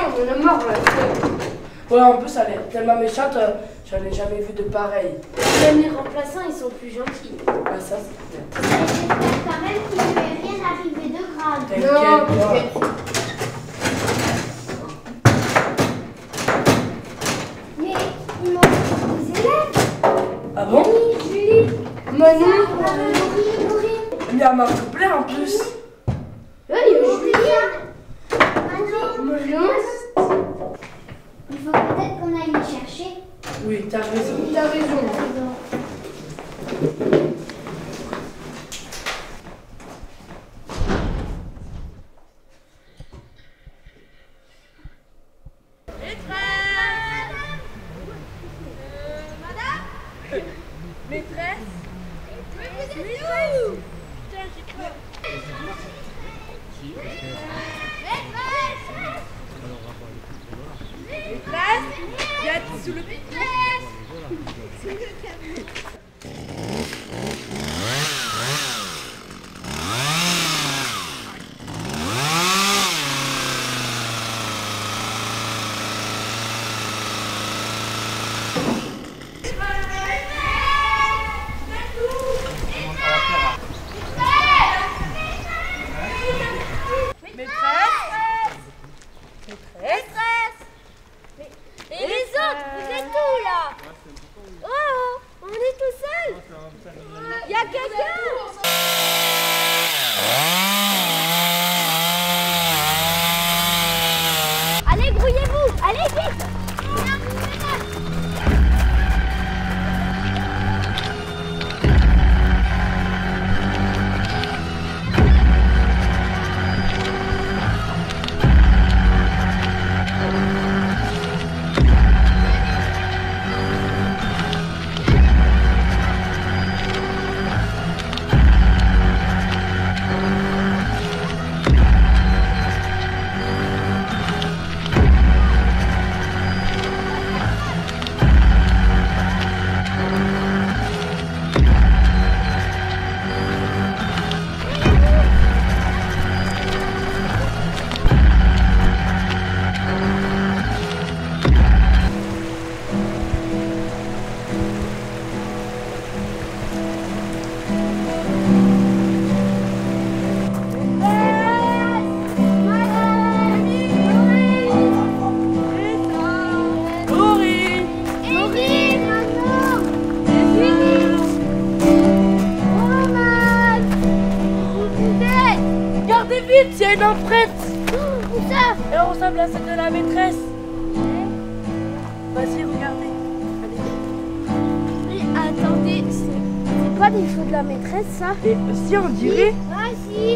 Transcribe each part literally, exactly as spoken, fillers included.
on en a marre là. Ouais, en plus, elle est tellement méchante, euh, j'en ai jamais vu de pareil. Même les remplaçants, ils sont plus gentils. Ouais, ça, c'est bien. J'espère quand même qu'il ne lui est rien arrivé de grave. T'inquiète Non, pas. t'inquiète. Mais ils m'ont dit des élèves. Ah bon? Oui, Julie. Manu. Laurie, Laurie. Il y a marque plein en plus. Ouais, il y a Julien. Manu. Manu. Il faut peut-être qu'on aille les chercher. Oui, t'as raison. T'as raison. Maîtresse? Mais vous êtes où? Putain, j'ai peur. Maîtresse? Viens sous le maîtresse. Sous le camion. Et les autres, vous êtes où là? Oh, on est tout seul. Il y a quelqu'un? Allez, grouillez-vous, allez vite. Vite, il y a une empreinte. Où ça? Elle ressemble à celle de la maîtresse. Vas-y, regardez. Mais attendez, c'est pas des photos de la maîtresse ça? Et si on dirait. Ah si.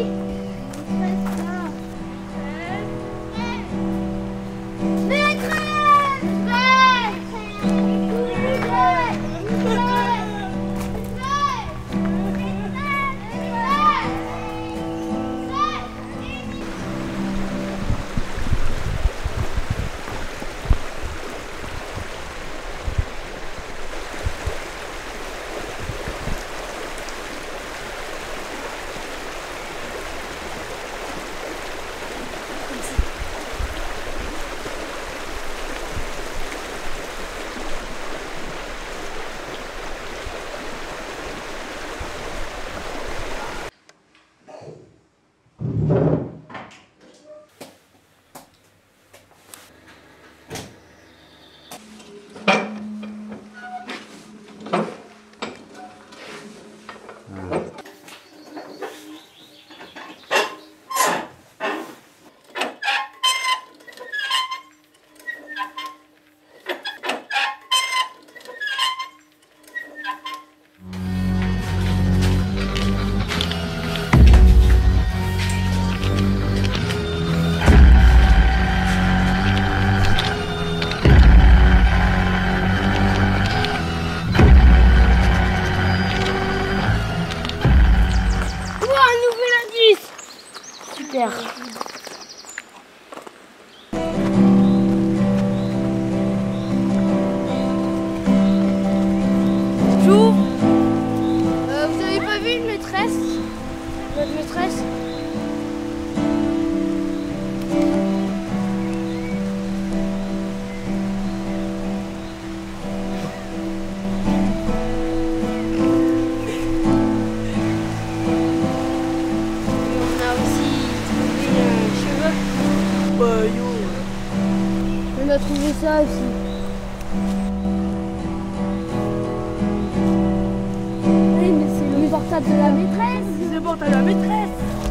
a trouvé ça aussi? Oui, mais c'est le portable de la maîtresse. C'est le portable de la maîtresse.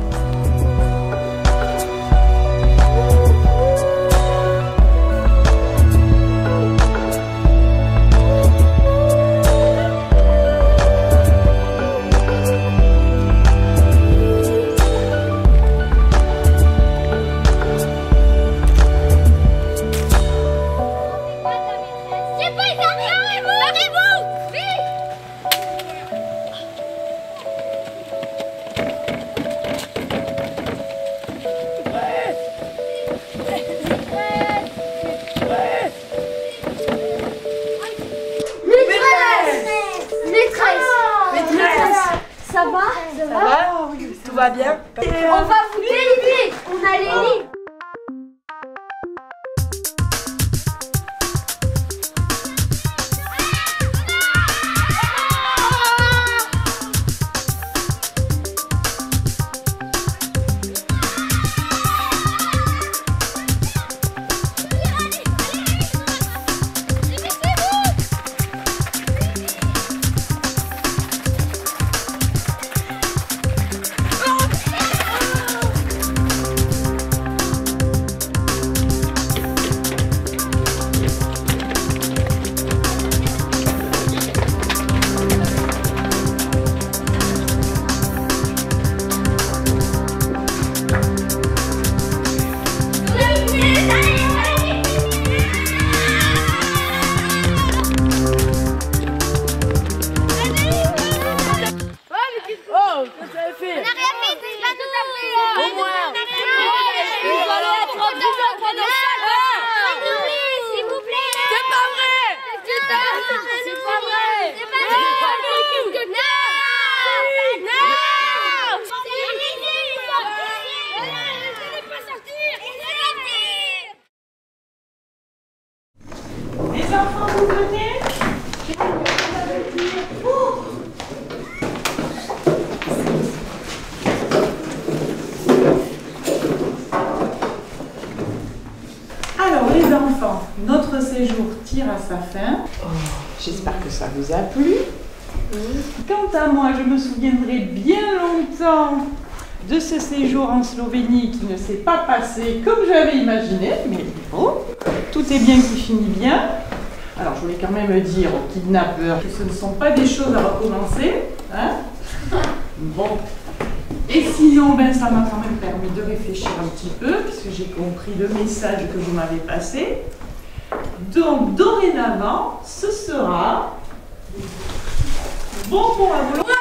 Ça va? Ça va? Tout va bien? On va vous délivrer. On a les livres. Alors les enfants, notre séjour tire à sa fin. Oh, j'espère que ça vous a plu. Quant à moi, je me souviendrai bien longtemps de ce séjour en Slovénie qui ne s'est pas passé comme j'avais imaginé, mais bon, tout est bien qui finit bien. Alors je voulais quand même dire aux kidnappeurs que ce ne sont pas des choses à recommencer. Hein? Bon. Et sinon, ben, ça m'a quand même permis de réfléchir un petit peu, puisque j'ai compris le message que vous m'avez passé. Donc, dorénavant, ce sera bonbon à volonté.